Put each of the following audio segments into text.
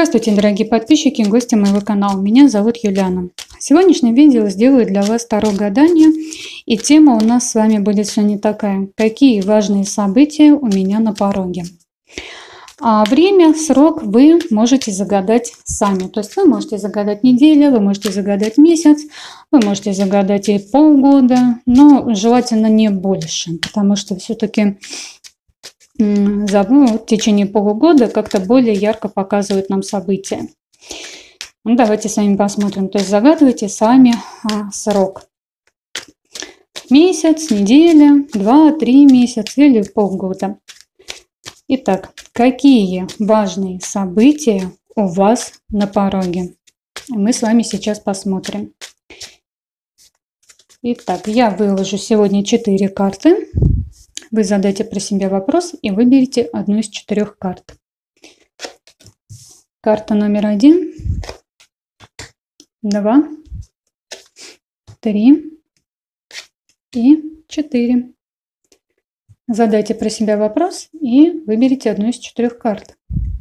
Здравствуйте, дорогие подписчики и гости моего канала. Меня зовут Юлиана. В сегодняшнем видео сделаю для вас таро гадание. И тема у нас с вами будет сегодня такая. Какие важные события у меня на пороге? А время, срок вы можете загадать сами. То есть вы можете загадать неделю, вы можете загадать месяц, вы можете загадать и полгода. Но желательно не больше, потому что все-таки в течение полугода как-то более ярко показывают нам события. Ну, давайте с вами посмотрим. То есть загадывайте сами срок. Месяц, неделя, 2-3 месяца или полгода. Итак, какие важные события у вас на пороге? Мы с вами сейчас посмотрим. Итак, я выложу сегодня 4 карты. Вы задайте про себя вопрос и выберите одну из 4 карт. Карта номер 1, 2, 3 и 4. Задайте про себя вопрос и выберите одну из 4 карт.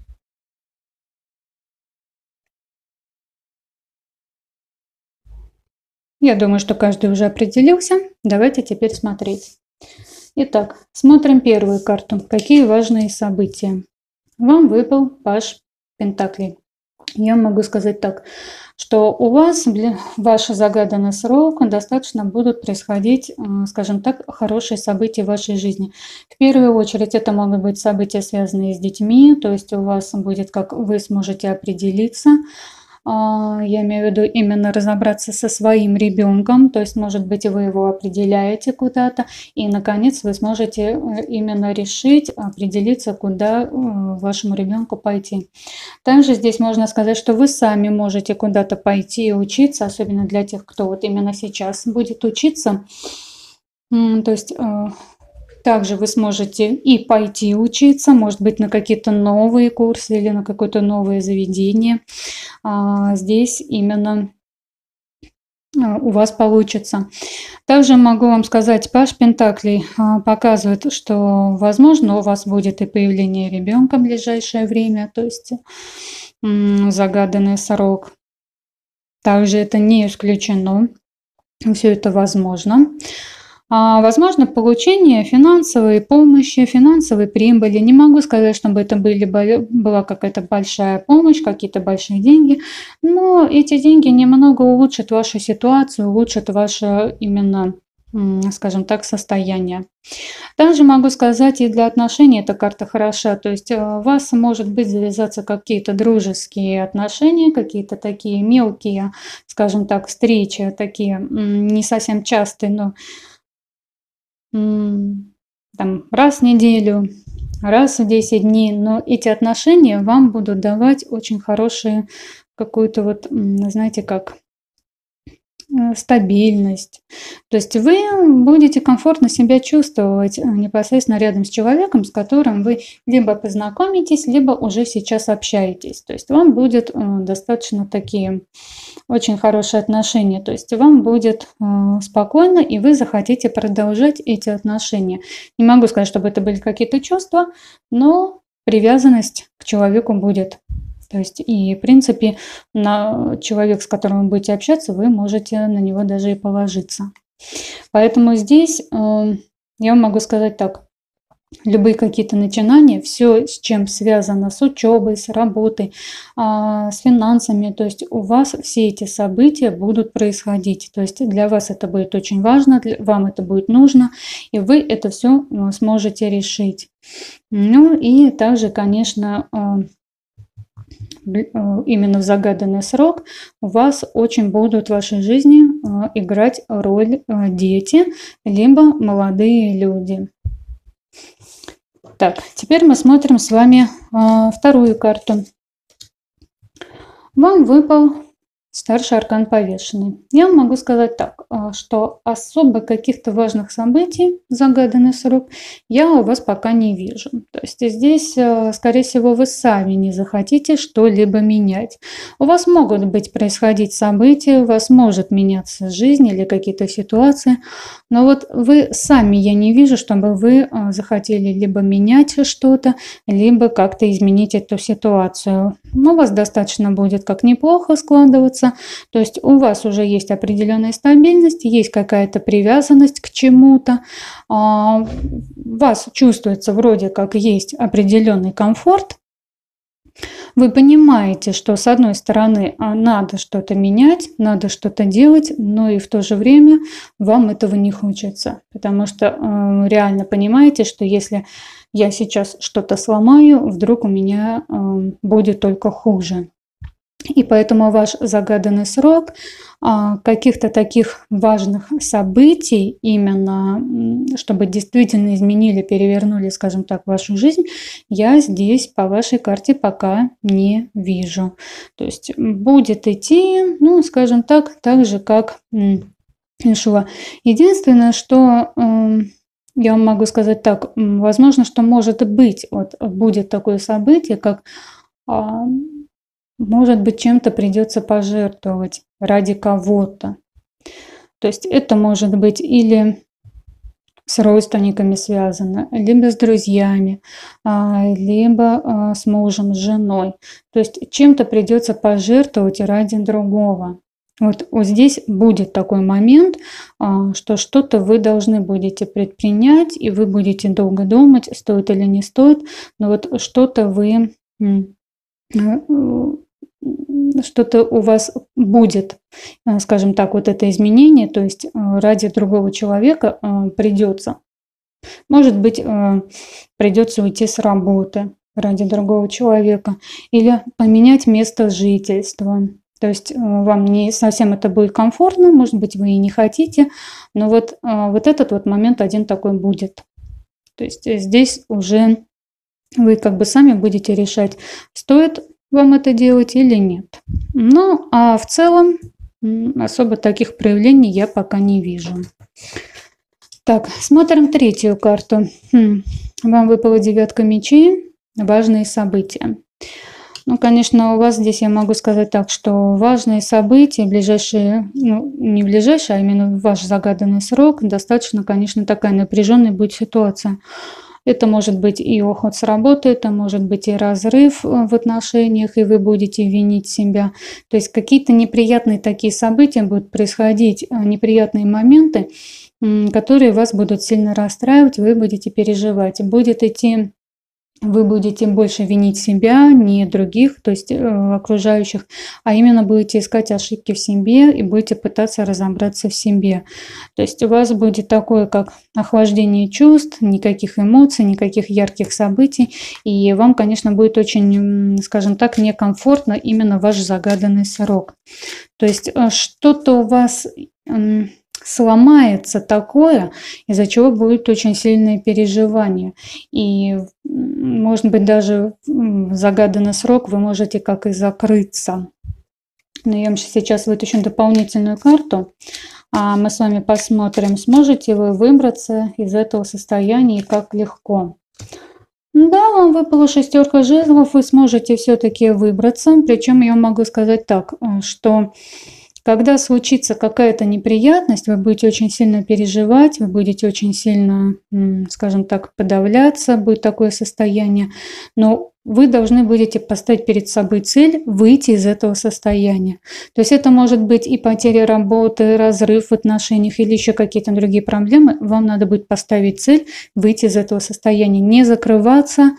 Я думаю, что каждый уже определился. Давайте теперь смотреть. Итак, смотрим первую карту. Какие важные события? Вам выпал паж пентаклей. Я могу сказать так, что у вас ваш загаданный срок достаточно будут происходить, скажем так, хорошие события в вашей жизни. В первую очередь это могут быть события, связанные с детьми, то есть у вас будет, как вы сможете определиться. Я имею в виду именно разобраться со своим ребенком, то есть, может быть, вы его определяете куда-то, и, наконец, вы сможете именно решить, определиться, куда вашему ребенку пойти. Также здесь можно сказать, что вы сами можете куда-то пойти и учиться, особенно для тех, кто вот именно сейчас будет учиться. То есть также вы сможете и пойти учиться, может быть, на какие-то новые курсы или на какое-то новое заведение. Здесь именно у вас получится. Также могу вам сказать, паж пентаклей показывает, что, возможно, у вас будет и появление ребенка в ближайшее время, то есть загаданный срок. Также это не исключено, все это возможно. Возможно, получение финансовой помощи, финансовой прибыли. Не могу сказать, чтобы это была какая-то большая помощь, какие-то большие деньги, но эти деньги немного улучшат вашу ситуацию, улучшат ваше именно, скажем так, состояние. Также могу сказать, и для отношений эта карта хороша, то есть у вас, может быть, завязаться какие-то дружеские отношения, какие-то такие мелкие, скажем так, встречи, такие не совсем частые, но там, раз в неделю, раз в 10 дней, но эти отношения вам будут давать очень хорошие какую-то вот, знаете, как стабильность. То есть вы будете комфортно себя чувствовать непосредственно рядом с человеком, с которым вы либо познакомитесь, либо уже сейчас общаетесь. То есть вам будет достаточно такие очень хорошие отношения. То есть вам будет спокойно, и вы захотите продолжать эти отношения. Не могу сказать, чтобы это были какие-то чувства, но привязанность к человеку будет. То есть и, в принципе, на человека, с которым вы будете общаться, вы можете на него даже и положиться. Поэтому здесь я вам могу сказать так. Любые какие-то начинания, все, с чем связано, с учебой, с работой, с финансами, то есть у вас все эти события будут происходить. То есть для вас это будет очень важно, вам это будет нужно, и вы это все сможете решить. Ну и также, конечно, именно в загаданный срок у вас очень будут в вашей жизни играть роль дети, либо молодые люди. Так, теперь мы смотрим с вами вторую карту. Вам выпал старший аркан повешенный. Я вам могу сказать так, что особо каких-то важных событий в загаданный срок я у вас пока не вижу. То есть здесь, скорее всего, вы сами не захотите что-либо менять. У вас могут быть происходить события, у вас может меняться жизнь или какие-то ситуации, но вот вы сами, я не вижу, чтобы вы захотели либо менять что-то, либо как-то изменить эту ситуацию. у вас достаточно будет как неплохо складываться. То есть у вас уже есть определенная стабильность, есть какая-то привязанность к чему-то. У вас чувствуется вроде как есть определенный комфорт. Вы понимаете, что с одной стороны надо что-то менять, надо что-то делать, но и в то же время вам этого не хочется. Потому что реально понимаете, что если я сейчас что-то сломаю, вдруг у меня будет только хуже. И поэтому ваш загаданный срок каких-то таких важных событий, именно чтобы действительно изменили, перевернули, скажем так, вашу жизнь, я здесь по вашей карте пока не вижу. То есть будет идти, ну, скажем так же, как шло. Единственное, что я вам могу сказать так, возможно, что может быть, вот будет такое событие, как может быть, чем-то придется пожертвовать ради кого-то. То есть это может быть или с родственниками связано, либо с друзьями, либо с мужем, с женой. То есть чем-то придется пожертвовать ради другого. Вот здесь будет такой момент, что что-то вы должны будете предпринять, и вы будете долго думать, стоит или не стоит, но вот что-то у вас будет, скажем так, вот это изменение, то есть ради другого человека придется. Может быть, придется уйти с работы ради другого человека или поменять место жительства. То есть вам не совсем это будет комфортно, может быть, вы и не хотите, но вот этот вот момент один такой будет. То есть здесь уже вы как бы сами будете решать, стоит вам это делать или нет. Ну, а в целом особо таких проявлений я пока не вижу. Так, смотрим третью карту. Вам выпала девятка мечей, важные события. Ну, конечно, у вас здесь я могу сказать так, что важные события, ближайшие, ну, не ближайшие, а именно ваш загаданный срок, достаточно, конечно, такая напряженная будет ситуация. Это может быть и уход с работы, это может быть и разрыв в отношениях, и вы будете винить себя. То есть какие-то неприятные такие события будут происходить, неприятные моменты, которые вас будут сильно расстраивать, вы будете переживать. Вы будете больше винить себя, не других, то есть окружающих, а именно будете искать ошибки в себе и будете пытаться разобраться в себе. То есть у вас будет такое, как охлаждение чувств, никаких эмоций, никаких ярких событий, и вам, конечно, будет очень, скажем так, некомфортно именно ваш загаданный срок. То есть что-то у вас сломается такое, из-за чего будет очень сильное переживание. И, может быть, даже в загаданный срок вы можете как и закрыться. Но я вам сейчас вытащу дополнительную карту, а мы с вами посмотрим, сможете вы выбраться из этого состояния и как легко. Да, вам выпала шестерка жезлов, вы сможете все-таки выбраться. Причем я могу сказать так, что когда случится какая-то неприятность, вы будете очень сильно переживать, вы будете очень сильно, скажем так, подавляться, будет такое состояние. Но вы должны будете поставить перед собой цель выйти из этого состояния. То есть это может быть и потеря работы, разрыв в отношениях или еще какие-то другие проблемы. Вам надо будет поставить цель выйти из этого состояния, не закрываться,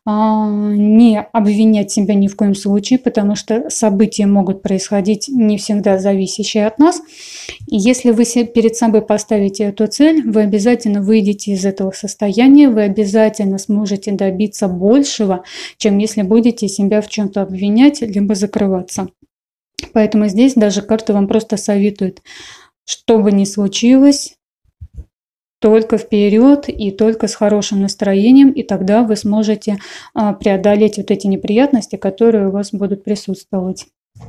не обвинять себя ни в коем случае, потому что события могут происходить не всегда зависящие от нас. И если вы перед собой поставите эту цель, вы обязательно выйдете из этого состояния, вы обязательно сможете добиться большего, чем если будете себя в чем-то обвинять, либо закрываться. Поэтому здесь даже карта вам просто советует, что бы ни случилось, только вперед и только с хорошим настроением, и тогда вы сможете преодолеть вот эти неприятности, которые у вас будут присутствовать.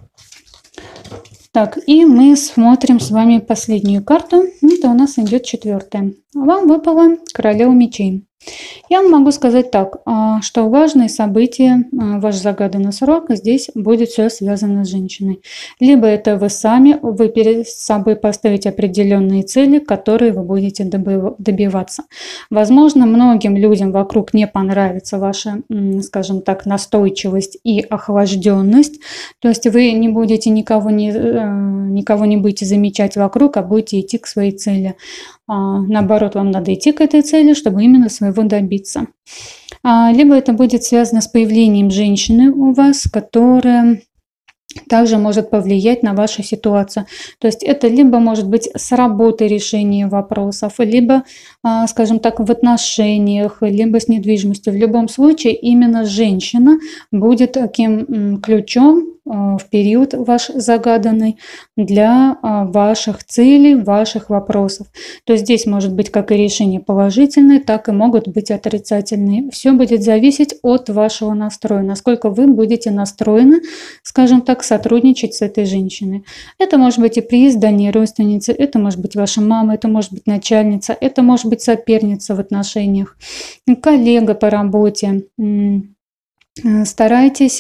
Так, и мы смотрим с вами последнюю карту. Это у нас идет четвертая. Вам выпала королева мечей. Я вам могу сказать так, что важные события, ваш загаданный срок, здесь будет все связано с женщиной. Либо это вы сами, вы перед собой поставите определенные цели, которые вы будете добиваться. Возможно, многим людям вокруг не понравится ваша, скажем так, настойчивость и охлажденность. То есть вы не будете никого не будете замечать вокруг, а будете идти к своей цели. Наоборот, вам надо идти к этой цели, чтобы именно своего добиться. Либо это будет связано с появлением женщины у вас, которая также может повлиять на вашу ситуацию. То есть это либо может быть с работой решение вопросов, либо, скажем так, в отношениях, либо с недвижимостью. В любом случае именно женщина будет таким ключом в период ваш загаданный для ваших целей, ваших вопросов. То есть здесь может быть как и решения положительные, так и могут быть отрицательные. Все будет зависеть от вашего настроя, насколько вы будете настроены, скажем так, сотрудничать с этой женщиной. Это может быть и приезд дальней родственницы, это может быть ваша мама, это может быть начальница, это может быть соперница в отношениях, коллега по работе. Старайтесь,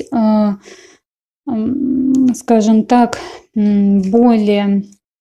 скажем так, более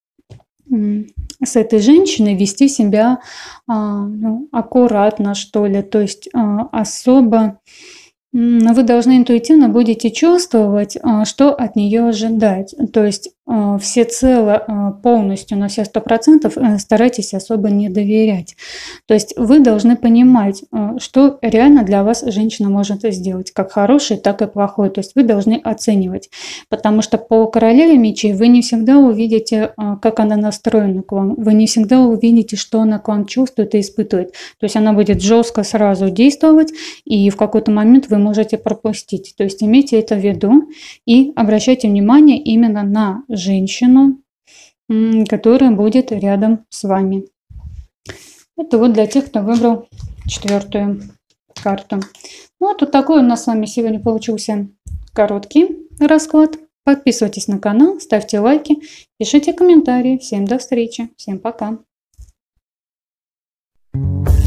с этой женщиной вести себя аккуратно, что ли, то есть особо вы должны интуитивно будете чувствовать, что от нее ожидать. То есть всецело, полностью, на все 100% старайтесь особо не доверять. То есть вы должны понимать, что реально для вас женщина может сделать, как хороший, так и плохой. То есть вы должны оценивать, потому что по королеве мечей вы не всегда увидите, как она настроена к вам, вы не всегда увидите, что она к вам чувствует и испытывает. То есть она будет жестко сразу действовать, и в какой-то момент вы можете пропустить. То есть имейте это в виду и обращайте внимание именно на женщину, которая будет рядом с вами. Это вот для тех, кто выбрал 4-ю карту. Ну, вот такой у нас с вами сегодня получился короткий расклад. Подписывайтесь на канал, ставьте лайки, пишите комментарии. Всем до встречи, всем пока.